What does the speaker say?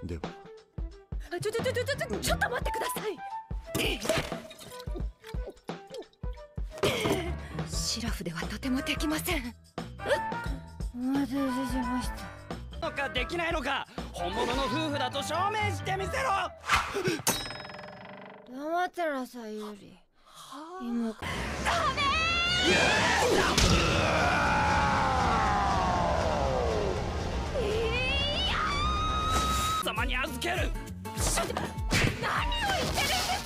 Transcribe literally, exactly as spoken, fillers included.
では。 ちょちょちょちょちょちょっと待ってください。シラフではとてもできません。 お待たせしました。 のかできないのか、本物の夫婦だと証明してみせろ。 黙ってなさいより。今から。 ダメー。様に預ける。 ちょっと何を言ってるんですか。